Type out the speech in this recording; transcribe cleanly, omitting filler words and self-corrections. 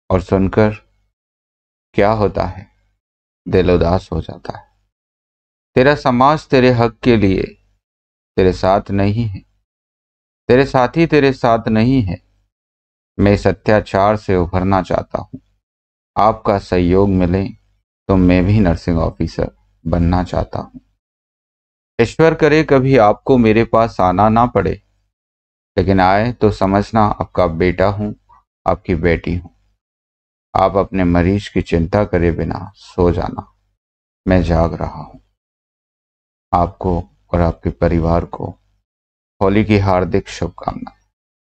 और सुनकर क्या होता है, दिल उदास हो जाता है। तेरा समाज तेरे हक के लिए तेरे साथ नहीं है, तेरे साथी तेरे साथ नहीं है। मैं इस अत्याचार से उभरना चाहता हूँ। आपका सहयोग मिले तो मैं भी नर्सिंग ऑफिसर बनना चाहता हूँ। ईश्वर करे कभी आपको मेरे पास आना ना पड़े, लेकिन आए तो समझना आपका बेटा हूँ, आपकी बेटी हूँ। आप अपने मरीज की चिंता करे बिना सो जाना, मैं जाग रहा हूँ। आपको और आपके परिवार को होली की हार्दिक शुभकामनाएं।